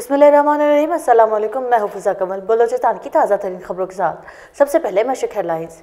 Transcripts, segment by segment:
बिस्मिल्लाहिर्रहमानिर्रहीम। अस्सलाम वालेकुम। मैं हुफूजा कमल बलोचिस्तान की ताज़ा तरीन खबरों के साथ। सबसे पहले मशरिक हेडलाइंस।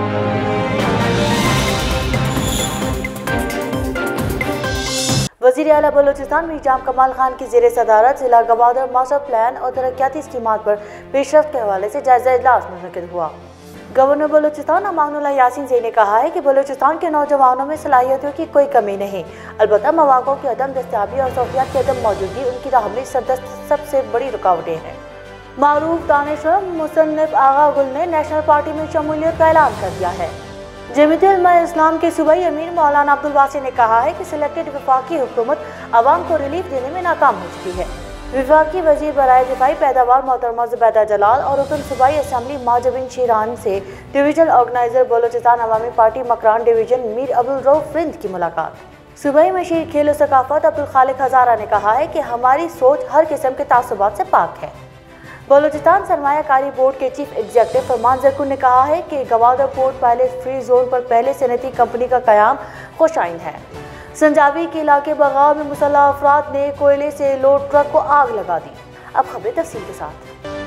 वज़ीर आला बलोचिस्तान मीर जाम कमाल खान की ज़ेर सदारत जिला गवादर मास्टर प्लान और तरक्याती स्कीमात पर पेशरफ्त के हवाले से जायजा इजलास मुनक़िद हुआ। गवर्नर बलूचिस्तान अमानुल्लाह यासीन ज़ई ने कहा है कि बलूचिस्तान के नौजवानों में सलाहियतों की कोई कमी नहीं, अलबत्ता मौक़ों की अदम दस्तयाबी और सहूलियात की अदम मौजूदगी उनकी राह में सबसे बड़ी रुकावटें हैं। मारूफ दानिशवर मुसन्निफ आगा गुल ने नेशनल पार्टी में शमूलियत का ऐलान कर दिया है। जमीयत उलमा इस्लाम के सूबाई अमीर मौलाना अब्दुल वासी ने कहा है कि सिलेक्टेड वफाकी हुकूमत अवाम को रिलीफ देने में नाकाम हो चुकी है। वफाकी वजीर बराए दिफाई पैदावार मोहतरमा ज़ुबैदा जलाल और रुकन सूबाई असम्बली माजबिन शीरान से divisional organiser Balochistan Awami party Makran division Mir Abdul Rauf Rind की मुलाकात। सूबाई मशीर खेल सकाफत अब्दुल खालिक हज़ारा ने कहा है कि हमारी सोच हर किस्म के तासुबात से पाक है। बलूचिस्तान सरमायाकारी बोर्ड के चीफ एग्जीक्यूटिव फरमान ज़रकुन ने कहा है कि Gwadar port pilot free zone पर पहले सनती कंपनी का क़याम खुशाइन है। संजावी के इलाके बगाव में मुसल्लह अफराद ने कोयले से लोड ट्रक को आग लगा दी। अब खबरें तफसील के साथ।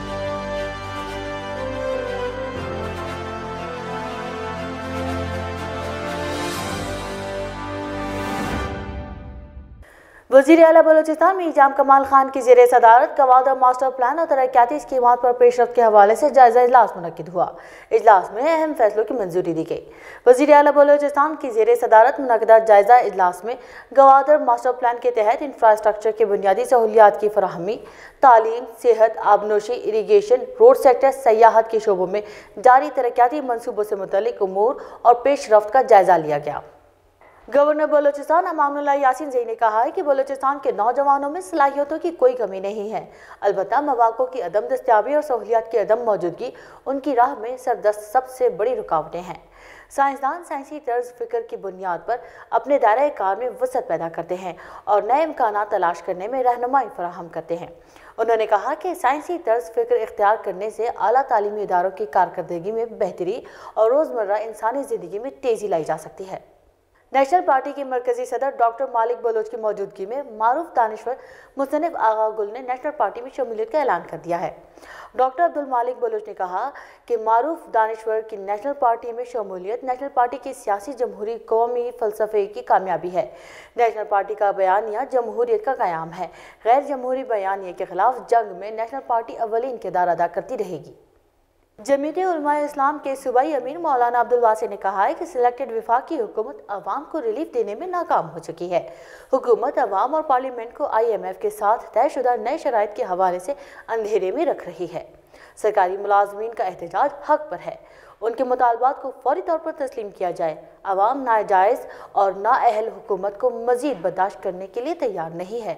वज़ीर आला बलूचिस्तान मीर जाम कमाल खान की ज़ेर सदारत गवादर मास्टर प्लान और तरक्याती स्कीमात पर पेशरफ्त के हवाले से जायजा इजलास मुनक़िद हुआ। इजलास में अहम फैसलों की मंजूरी दी गई। वज़ीर आला बलूचिस्तान की ज़ेर सदारत मुनक़दा जायजा इजलास में गवादर मास्टर प्लान के तहत इंफ्रास्ट्रक्चर की बुनियादी सहूलियात की फराहमी, तालीम, सेहत, आबनोशी, इरीगेशन, रोड सेक्टर, सयाहत के शोबों में जारी तरक्याती मनसूबों से मुतल्लिक़ उमूर और पेशरफ्त का जायजा लिया गया। गवर्नर बलूचिस्तान अमानुल्लाह यासीन ज़ई ने कहा है कि बलूचिस्तान के नौजवानों में सलाहियतों की कोई कमी नहीं है, अलबत्ता मौक़ों की अदम दस्तयाबी और सहूलियात की अदम मौजूदगी उनकी राह में सबसे बड़ी रुकावटें हैं। साइंसदान साइंसी तर्ज फ़िक्र की बुनियाद पर अपने दायरे कार में वसअत पैदा करते हैं और नए इम्कानात तलाश करने में रहनुमाई फराहम करते हैं। उन्होंने कहा कि साइंसी तर्ज फ़िक्र इख्तियार करने से आला तालीमी इदारों की कारकर्दगी में बेहतरी और रोज़मर्रा इंसानी ज़िंदगी में तेज़ी लाई जा सकती है। नेशनल पार्टी के मरकजी सदर डॉक्टर मालिक बलोच की मौजूदगी में मारूफ दानिशवर मुसन्निफ आगा गुल ने नेशनल पार्टी में शमूलियत का ऐलान कर दिया है। डॉक्टर अब्दुल मालिक बलोच ने कहा कि मारूफ दानिशवर की नेशनल पार्टी में शमूलियत नेशनल पार्टी की सियासी जमहूरी कौमी फ़लसफ़े की कामयाबी है। नेशनल पार्टी का बयानिया जमहूरियत का क़याम है। गैर जमहूरी बयानिया के खिलाफ जंग में नेशनल पार्टी अव्वलीन किरदार अदा करती रहेगी। जमीयत उलमा इस्लाम के सूबाई अमीर मौलाना अब्दुल वासी ने कहा है कि सिलेक्टेड वफाकी हुकूमत अवाम को रिलीफ देने में नाकाम हो चुकी है। हुकूमत अवाम और पार्लियामेंट को IMF के साथ तयशुदा नए शराइत के हवाले से अंधेरे में रख रही है। सरकारी मुलाजमीन का एहतजाज हक पर है, उनके मुतालबात को फौरी तौर पर तस्लीम किया जाए। अवाम नाजायज़ और नाअहल हुकूमत को मज़ीद बर्दाश्त करने के लिए तैयार नहीं है।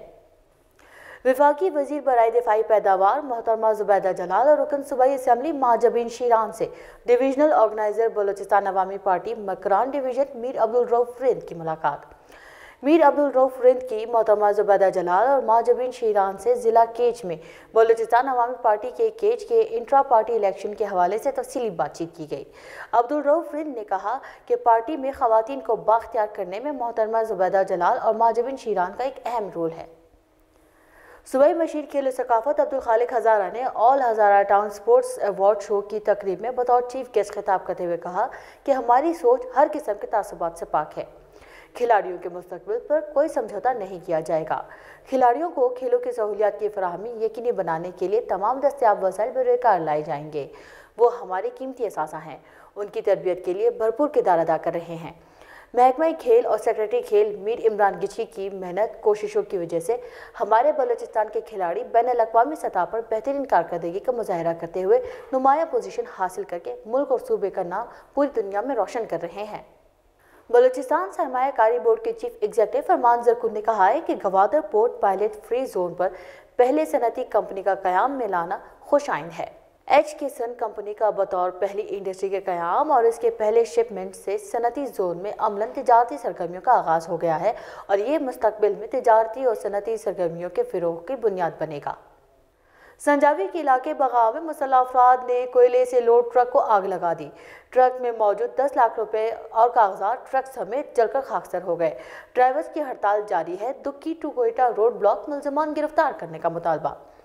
वफाकी वजीर बराए दिफाई पैदावार मोहतरमा ज़ुबैदा जलाल और रुकन सूबाई असम्बली माजबिन शीरान से divisional organiser Balochistan Awami party Makran division Mir Abdul Rauf Rind की मुलाकात। मीर अब्दुल रऊफ रिंद की मोहतरमा ज़ुबैदा जलाल और माजबिन शीरान से ज़िला केच में बलूचिस्तान अवामी पार्टी के केच के इंट्रा पार्टी इलेक्शन के हवाले से तफसीली बातचीत की गई। अब्दुल रऊफ रिंद ने कहा कि पार्टी में ख़वातीन को बाख्तियार करने में मोहतरमा ज़ुबैदा जलाल और माजबिन शीरान का एक अहम रोल है। सूबाई मशीर खेल सकाफत अब्दुल खालिक हज़ारा ने all Hazara town sports award show की तकरीब में बतौर चीफ गेस्ट खिताब करते हुए कहा कि हमारी सोच हर किस्म के तासुबात से पाक है। खिलाड़ियों के मुस्तकबिल पर कोई समझौता नहीं किया जाएगा। खिलाड़ियों को खेलों की सहूलियात की फराहमी यकीनी बनाने के लिए तमाम दस्तयाब वसाइल बरकार लाए जाएंगे। वो हमारी कीमती असासा हैं, उनकी तरबियत के लिए भरपूर किरदार अदा कर रहे हैं। महकमा खेल और सेक्रेटरी खेल मीर इमरान गिची की मेहनत कोशिशों की वजह से हमारे बलूचिस्तान के खिलाड़ी बैनुल-अक़वामी सतह पर बेहतरीन कारकर्दगी का मुजाहरा करते हुए नुमाया पोजीशन हासिल करके मुल्क और सूबे का नाम पूरी दुनिया में रोशन कर रहे हैं। बलूचिस्तान सरमायाकारी बोर्ड के चीफ एग्जीक्यूटिव फरमान ज़रकुन ने कहा है कि Gwadar port pilot free zone पर पहले सनती कंपनी का क़याम में लाना खुशाइन है। के सन कंपनी का बतौर पहली इंडस्ट्री के क़याम और इसके पहले शिपमेंट से सनती जोन में अमलन तिजारती सरगर्मियों का आगाज़ हो गया है और ये मुस्तकबिल में तिजारती और सनती सरगर्मियों के फ़िरोग़ की बुनियाद बनेगा। संजावी के इलाके बगाव में मुसल्लह अफराद ने कोयले से लोड ट्रक को आग लगा दी। ट्रक में मौजूद 10 लाख रुपए और कागजात ट्रक समेत जलकर खाकसर हो गए। ड्राइवर्स की हड़ताल जारी है। Dukki to Quetta road block मुलजमान गिरफ्तार करने का मुतालबा।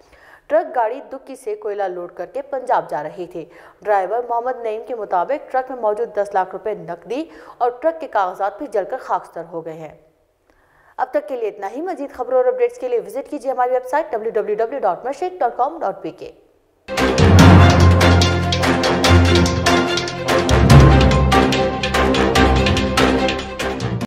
ट्रक गाड़ी दुक्की से कोयला लोड करके पंजाब जा रही थी। ड्राइवर मोहम्मद नईम के मुताबिक ट्रक में मौजूद 10 लाख रुपए नकदी और ट्रक के कागजात भी जलकर खाकस्तर हो गए हैं। अब तक के लिए इतना ही। मजीद खबरों और अपडेट्स के लिए विजिट कीजिए हमारी वेबसाइट www.mashriq.com.pk।